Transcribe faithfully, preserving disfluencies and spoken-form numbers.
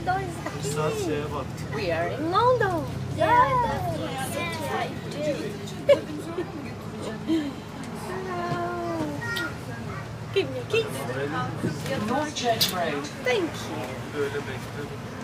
corredores Saat aqui. şeye baktık. We are in London. Yeah, definitely. I do. Give me a kiss. Öyle mi? North Church Road. Thank you. Böyle bekledim.